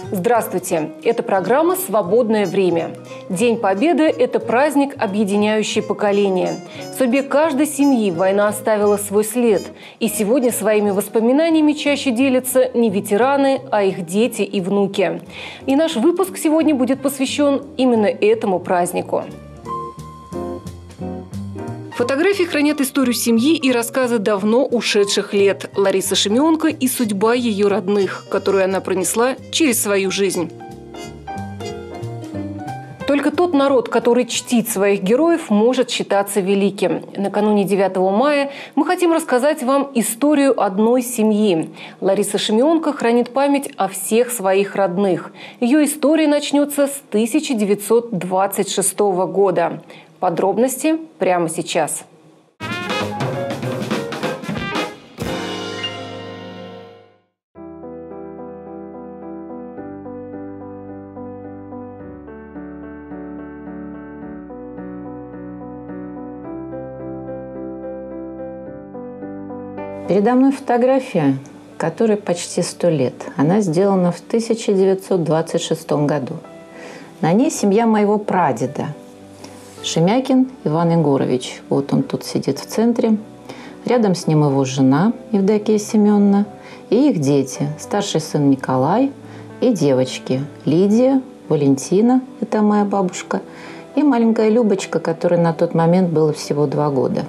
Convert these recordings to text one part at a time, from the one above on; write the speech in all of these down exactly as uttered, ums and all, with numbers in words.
Здравствуйте! Это программа «Свободное время». День Победы – это праздник, объединяющий поколения. В судьбе каждой семьи война оставила свой след. И сегодня своими воспоминаниями чаще делятся не ветераны, а их дети и внуки. И наш выпуск сегодня будет посвящен именно этому празднику. Фотографии хранят историю семьи и рассказы давно ушедших лет. Лариса Шемёнко и судьба ее родных, которую она пронесла через свою жизнь. Только тот народ, который чтит своих героев, может считаться великим. Накануне девятого мая мы хотим рассказать вам историю одной семьи. Лариса Шемёнко хранит память о всех своих родных. Ее история начнется с тысяча девятьсот двадцать шестого года. Подробности прямо сейчас. Передо мной фотография, которой почти сто лет. Она сделана в тысяча девятьсот двадцать шестом году. На ней семья моего прадеда. Шемякин Иван Егорович. Вот он тут сидит в центре. Рядом с ним его жена Евдокия Семеновна и их дети. Старший сын Николай и девочки Лидия, Валентина, это моя бабушка, и маленькая Любочка, которой на тот момент было всего два года.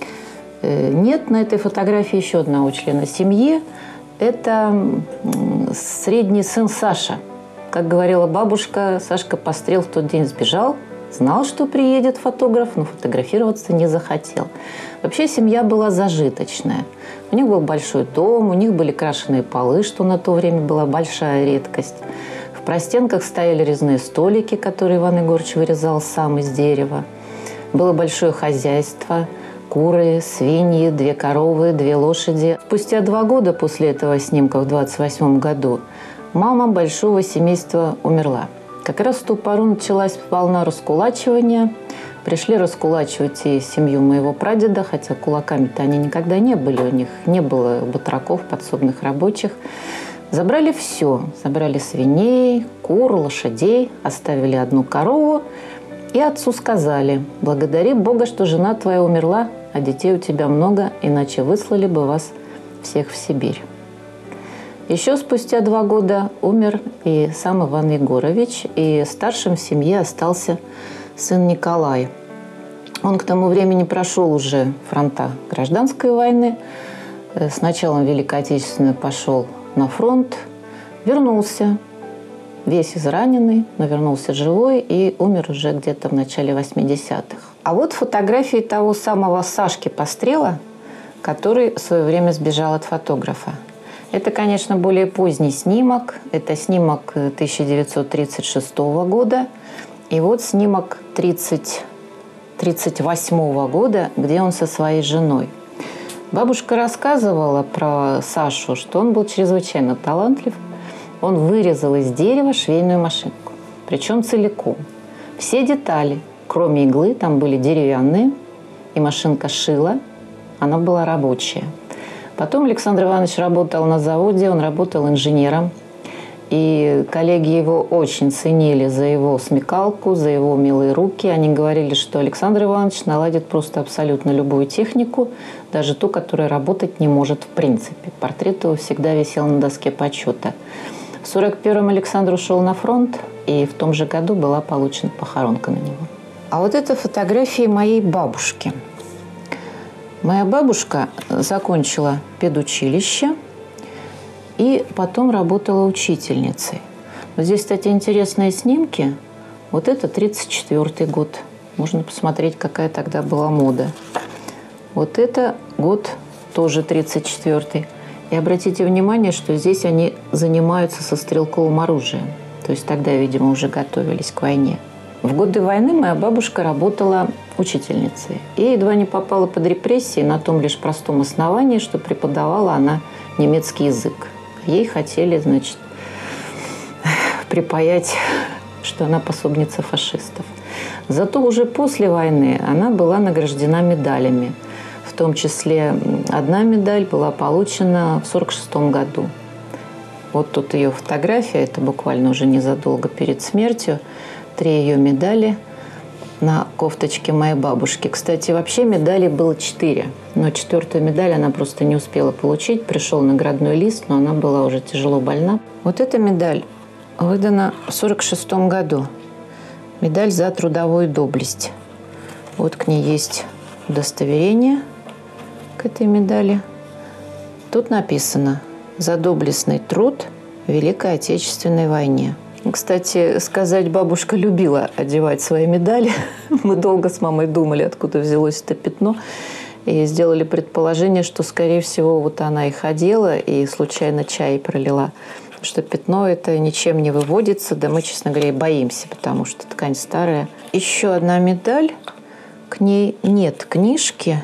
Нет на этой фотографии еще одного члена семьи. Это средний сын Саша. Как говорила бабушка, Сашка Пострел в тот день сбежал. Знал, что приедет фотограф, но фотографироваться не захотел. Вообще семья была зажиточная. У них был большой дом, у них были крашеные полы, что на то время была большая редкость. В простенках стояли резные столики, которые Иван Егорович вырезал сам из дерева. Было большое хозяйство. Куры, свиньи, две коровы, две лошади. Спустя два года после этого снимка, в двадцать восьмом году, мама большого семейства умерла. Как раз в ту пору началась волна раскулачивания. Пришли раскулачивать и семью моего прадеда, хотя кулаками-то они никогда не были, у них не было батраков, подсобных рабочих. Забрали все. Забрали свиней, кур, лошадей, оставили одну корову. И отцу сказали: благодари Бога, что жена твоя умерла, а детей у тебя много, иначе выслали бы вас всех в Сибирь. Еще спустя два года умер и сам Иван Егорович, и старшим в семье остался сын Николай. Он к тому времени прошел уже фронта гражданской войны. С началом Великой Отечественной пошел на фронт, вернулся. Весь израненный, но вернулся живой и умер уже где-то в начале восьмидесятых. А вот фотографии того самого Сашки Пострела, который в свое время сбежал от фотографа. Это, конечно, более поздний снимок. Это снимок тысяча девятьсот тридцать шестого года. И вот снимок тридцать восьмого года, где он со своей женой. Бабушка рассказывала про Сашу, что он был чрезвычайно талантлив. Он вырезал из дерева швейную машинку, причем целиком. Все детали, кроме иглы, там были деревянные, и машинка шила, она была рабочая. Потом Александр Иванович работал на заводе, он работал инженером, и коллеги его очень ценили за его смекалку, за его милые руки. Они говорили, что Александр Иванович наладит просто абсолютно любую технику, даже ту, которая работать не может в принципе. Портрет его всегда висел на доске почета. В сорок первом Александр ушел на фронт, и в том же году была получена похоронка на него. А вот это фотографии моей бабушки. Моя бабушка закончила педучилище и потом работала учительницей. Вот здесь, кстати, интересные снимки. Вот это тридцать четвёртый год. Можно посмотреть, какая тогда была мода. Вот это год тоже тридцать четвёртый. И обратите внимание, что здесь они занимаются со стрелковым оружием. То есть тогда, видимо, уже готовились к войне. В годы войны моя бабушка работала учительницей. И едва не попала под репрессии на том лишь простом основании, что преподавала она немецкий язык. Ей хотели, значит, припаять, что она пособница фашистов. Зато уже после войны она была награждена медалями. В том числе одна медаль была получена в сорок шестом году. Вот тут ее фотография, это буквально уже незадолго перед смертью. Три ее медали на кофточке моей бабушки. Кстати, вообще медалей было четыре, но четвертую медаль она просто не успела получить. Пришел наградной лист, но она была уже тяжело больна. Вот эта медаль выдана в сорок шестом году. Медаль за трудовую доблесть. Вот к ней есть удостоверение к этой медали. Тут написано «За доблестный труд в Великой Отечественной войне». Кстати, сказать, бабушка любила одевать свои медали. Мы долго с мамой думали, откуда взялось это пятно. И сделали предположение, что, скорее всего, вот она их одела и случайно чай пролила. Потому что пятно это ничем не выводится. Да мы, честно говоря, и боимся, потому что ткань старая. Еще одна медаль. К ней нет книжки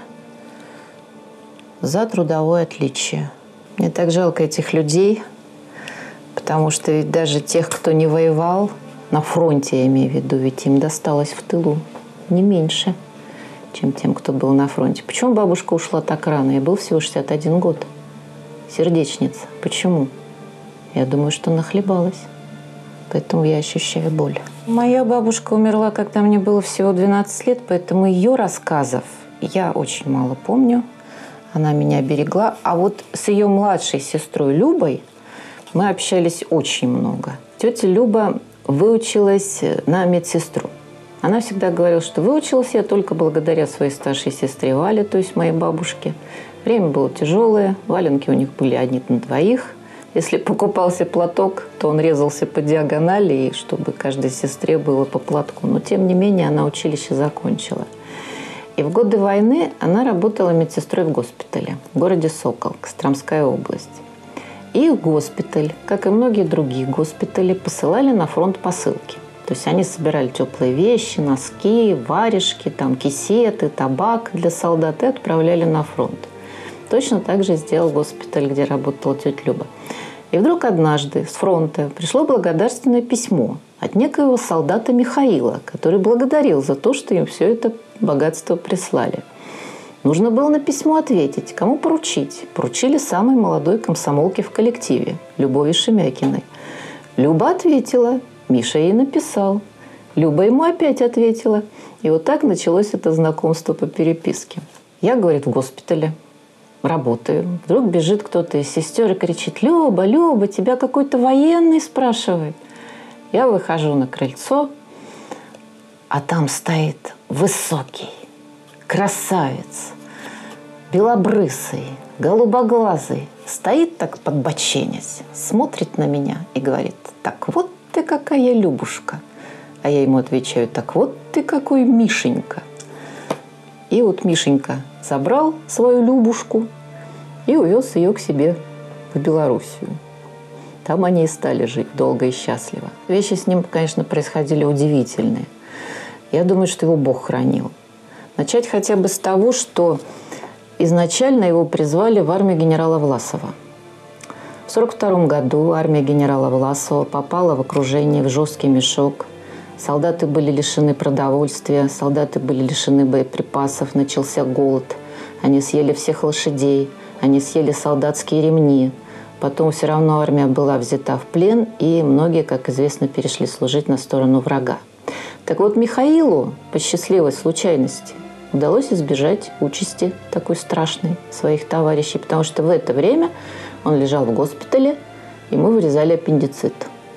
за трудовое отличие. Мне так жалко этих людей. Потому что ведь даже тех, кто не воевал, на фронте, я имею в виду, ведь им досталось в тылу не меньше, чем тем, кто был на фронте. Почему бабушка ушла так рано? Ей был всего шестьдесят один год. Сердечница. Почему? Я думаю, что нахлебалась. Поэтому я ощущаю боль. Моя бабушка умерла, когда мне было всего двенадцать лет, поэтому ее рассказов я очень мало помню. Она меня берегла. А вот с ее младшей сестрой Любой мы общались очень много. Тетя Люба выучилась на медсестру. Она всегда говорила, что выучилась я только благодаря своей старшей сестре Вале, то есть моей бабушке. Время было тяжелое, валенки у них были одни на двоих. Если покупался платок, то он резался по диагонали, и чтобы каждой сестре было по платку. Но, тем не менее, она училище закончила. И в годы войны она работала медсестрой в госпитале в городе Сокол, Костромская область. И в госпиталь, как и многие другие госпитали, посылали на фронт посылки. То есть они собирали теплые вещи, носки, варежки, там, кисеты, табак для солдат и отправляли на фронт. Точно так же сделал госпиталь, где работала тетя Люба. И вдруг однажды с фронта пришло благодарственное письмо от некоего солдата Михаила, который благодарил за то, что им все это богатство прислали. Нужно было на письмо ответить, кому поручить. Поручили самой молодой комсомолке в коллективе, Любови Шемякиной. Люба ответила, Миша ей написал. Люба ему опять ответила. И вот так началось это знакомство по переписке. Я, говорит, в госпитале работаю. Вдруг бежит кто-то из сестер и кричит: «Люба, Люба, тебя какой-то военный спрашивает». Я выхожу на крыльцо, а там стоит высокий, красавец, белобрысый, голубоглазый, стоит так подбоченясь, смотрит на меня и говорит: «Так вот ты какая Любушка». А я ему отвечаю: «Так вот ты какой Мишенька». И вот Мишенька забрал свою Любушку и увез ее к себе в Белоруссию. Там они и стали жить долго и счастливо. Вещи с ним, конечно, происходили удивительные. Я думаю, что его Бог хранил. Начать хотя бы с того, что изначально его призвали в армию генерала Власова. В сорок втором году армия генерала Власова попала в окружение, в жесткий мешок. Солдаты были лишены продовольствия, солдаты были лишены боеприпасов, начался голод. Они съели всех лошадей, они съели солдатские ремни. Потом все равно армия была взята в плен, и многие, как известно, перешли служить на сторону врага. Так вот, Михаилу, по счастливой случайности, удалось избежать участи такой страшной своих товарищей, потому что в это время он лежал в госпитале, ему вырезали аппендицит.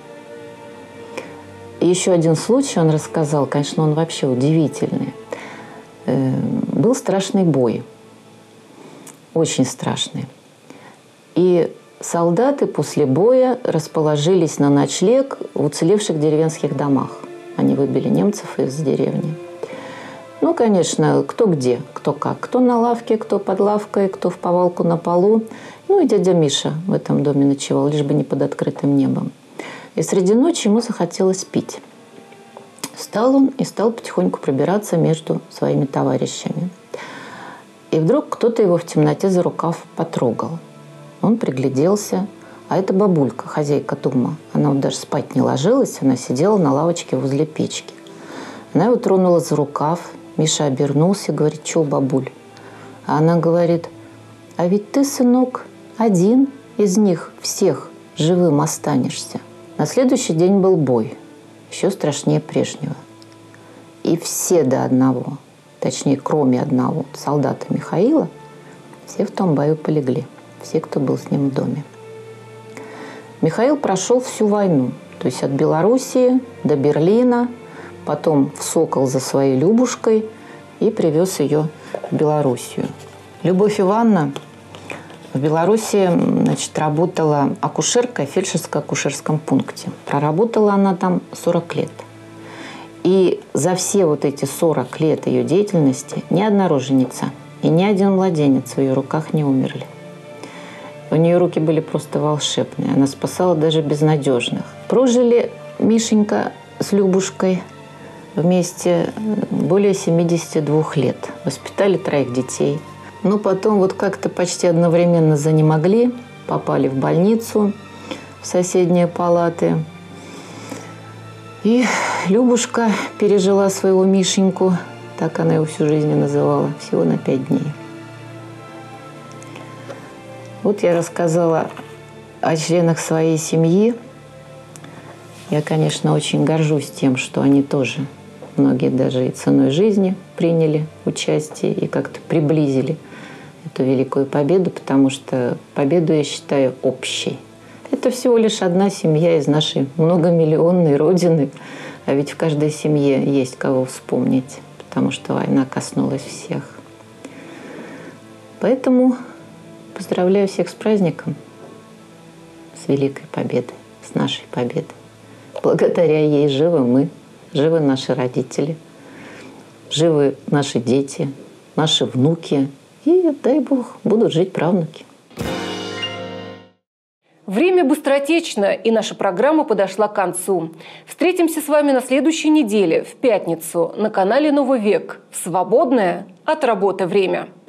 И еще один случай он рассказал, конечно, он вообще удивительный. Был страшный бой, очень страшный. И солдаты после боя расположились на ночлег в уцелевших деревенских домах. Они выбили немцев из деревни. Ну, конечно, кто где, кто как. Кто на лавке, кто под лавкой, кто в повалку на полу. Ну, и дядя Миша в этом доме ночевал, лишь бы не под открытым небом. И среди ночи ему захотелось пить. Встал он и стал потихоньку пробираться между своими товарищами. И вдруг кто-то его в темноте за рукав потрогал. Он пригляделся. А это бабулька, хозяйка дома. Она вот даже спать не ложилась, она сидела на лавочке возле печки. Она его тронула за рукав. Миша обернулся и говорит: «Чё, бабуль?» А она говорит: «А ведь ты, сынок, один из них всех живым останешься. На следующий день был бой, еще страшнее прежнего. И все до одного, точнее, кроме одного солдата Михаила, все в том бою полегли, все, кто был с ним в доме. Михаил прошел всю войну, то есть от Белоруссии до Берлина, потом в Сокол за своей Любушкой и привез ее в Белоруссию. Любовь Ивановна в Белоруссии, значит, работала акушеркой в фельдшерско-акушерском пункте. Проработала она там сорок лет. И за все вот эти сорок лет ее деятельности ни одна роженица и ни один младенец в ее руках не умерли. У нее руки были просто волшебные. Она спасала даже безнадежных. Прожили Мишенька с Любушкой вместе более семидесяти двух лет. Воспитали троих детей. Но потом вот как-то почти одновременно занемогли, попали в больницу, в соседние палаты. И Любушка пережила своего Мишеньку, так она его всю жизнь и называла, всего на пять дней. Вот я рассказала о членах своей семьи. Я, конечно, очень горжусь тем, что они тоже, многие даже и ценой жизни приняли участие и как-то приблизили эту великую победу, потому что победу я считаю общей. Это всего лишь одна семья из нашей многомиллионной родины, а ведь в каждой семье есть кого вспомнить, потому что война коснулась всех. Поэтому поздравляю всех с праздником, с великой победой, с нашей победой. Благодаря ей живы мы, живы наши родители, живы наши дети, наши внуки. И, дай Бог, будут жить правнуки. Время быстротечно, и наша программа подошла к концу. Встретимся с вами на следующей неделе, в пятницу, на канале «Новый век» в свободное от работы время.